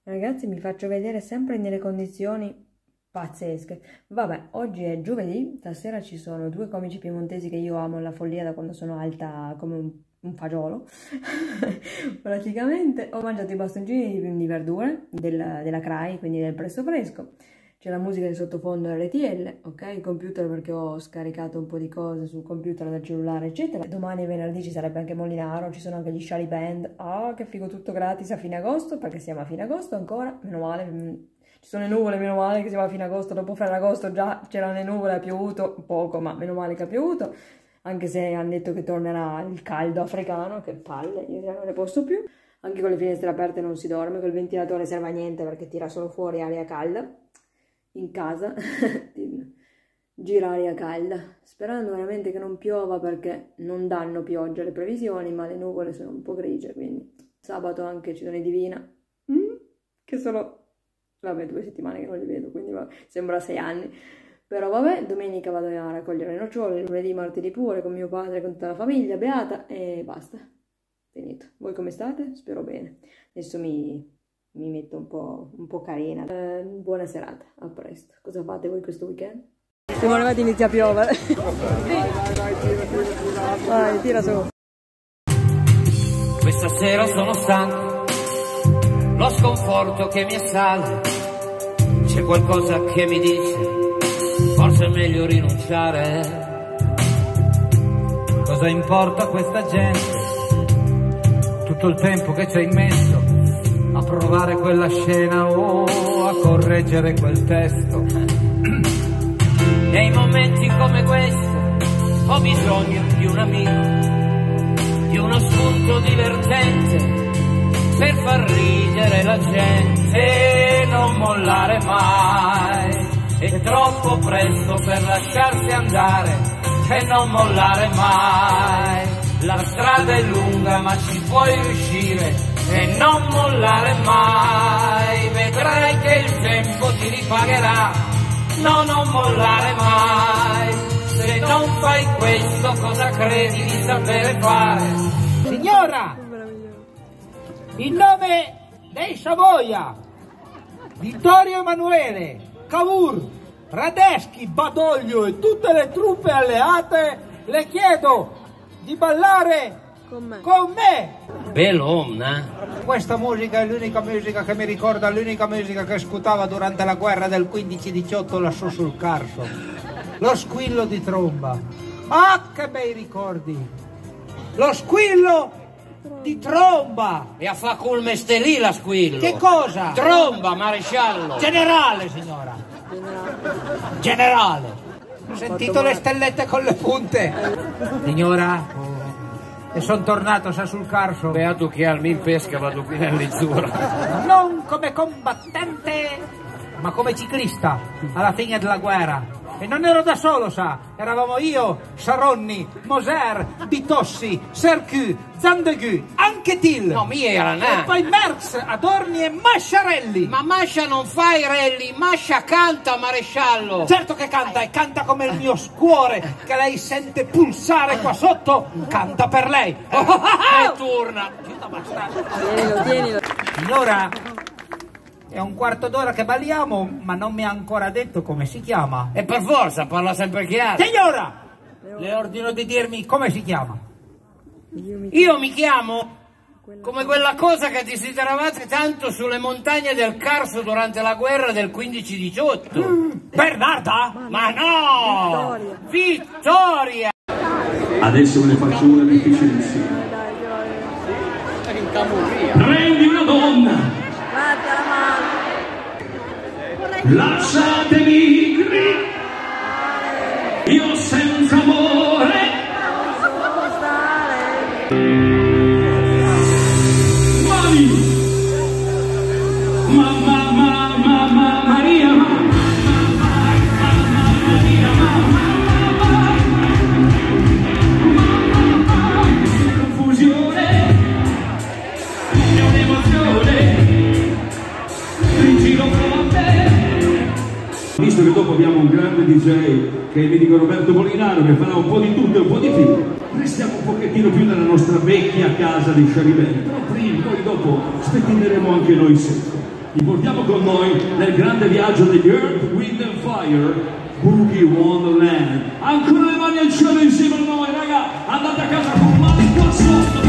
Ragazzi, mi faccio vedere sempre nelle condizioni pazzesche. Vabbè, oggi è giovedì, stasera ci sono due comici piemontesi che io amo alla follia da quando sono alta come un fagiolo. Praticamente ho mangiato i bastoncini di verdure della CRAI, quindi del Presto Fresco. C'è la musica di sottofondo RTL, ok? Il computer perché ho scaricato un po' di cose sul computer del cellulare, eccetera. Domani venerdì ci sarebbe anche Molinaro, ci sono anche gli Shari Band. Ah, che figo, tutto gratis a fine agosto, perché siamo a fine agosto ancora, meno male. Ci sono le nuvole, meno male che siamo a fine agosto. Dopo Ferragosto già c'erano le nuvole, ha piovuto poco, ma meno male che ha piovuto. Anche se hanno detto che tornerà il caldo africano, che palle, io non ne posso più. Anche con le finestre aperte non si dorme, col ventilatore serve a niente perché tira solo fuori aria calda. In casa gira aria calda, sperando veramente che non piova perché non danno pioggia le previsioni, ma le nuvole sono un po' grigie, quindi sabato anche ci sono i Divina, che sono, vabbè, 2 settimane che non li vedo, quindi vabbè, sembra 6 anni, però vabbè, domenica vado a raccogliere le nocciole, lunedì, martedì pure, con mio padre, con tutta la famiglia, beata, e basta, finito. Voi come state? Spero bene. Adesso mi metto un po' carina. Buona serata, a presto. Cosa fate voi questo weekend? Siamo arrivati, inizia a piovere. Vai, tira su. Questa sera sono stanco, lo sconforto che mi assale, c'è qualcosa che mi dice, forse è meglio rinunciare. Cosa importa questa gente? Tutto il tempo che ci hai messo a provare quella scena o a correggere quel testo. Nei momenti come questo ho bisogno di un amico, di uno spunto divertente per far ridere la gente. Non mollare mai, è troppo presto per lasciarsi andare, e non mollare mai. La strada è lunga ma ci puoi riuscire, e non mollare mai, vedrai che il tempo ti ripagherà. No, non mollare mai, se non fai questo cosa credi di sapere fare? Signora, in nome dei Savoia, Vittorio Emanuele, Cavour, Radeschi, Badoglio e tutte le truppe alleate, le chiedo di ballare con me. Bell'omna. Questa musica è l'unica musica che mi ricorda, l'unica musica che ascoltava durante la guerra del 15-18 lassù sul Carso. Lo squillo di tromba. Ah, che bei ricordi! Lo squillo di tromba! E a fa col mestellì la squillo. Che cosa? Tromba, maresciallo. Generale, signora. Generale. Ho sentito le stellette con le punte. Signora, e sono tornato, sa, sul Carso. Beato che al mil pesca vado qui nell'izzura. Non come combattente, ma come ciclista alla fine della guerra. E non ero da solo, sa, eravamo io, Saronni, Moser, Bitossi, Sercu, Zandegu, anche Till. No, mi era, e poi Merckx, Adorni e Masciarelli. Ma Mascia non fa i rally, Mascia canta, maresciallo. Certo che canta, e canta come il mio cuore, che lei sente pulsare qua sotto, canta per lei. E turna. Tienilo. Signora, è un quarto d'ora che balliamo, ma non mi ha ancora detto come si chiama. E per forza, parla sempre chiaro. Signora, le ordino di dirmi come si chiama. Io mi chiamo come quella cosa che desideravate tanto sulle montagne del Carso durante la guerra del 15-18. Bernarda? Ma no! Vittoria! Adesso ve ne faccio una difficilissima. Prendi una donna, lasciatemi gridare, io senza amore. Mami, mamma Maria, confusione, è un'emozione, in giro con te. Visto che dopo abbiamo un grande DJ che è il mitico Roberto Molinaro che farà un po' di tutto e un po' di più, restiamo un pochettino più nella nostra vecchia casa di Shari Band, però prima, poi dopo spettineremo anche noi sempre. Li portiamo con noi nel grande viaggio degli Earth, Wind and Fire, Boogie Wonderland. Ancora le mani al cielo insieme a noi, raga, andate a casa con mani qua sotto.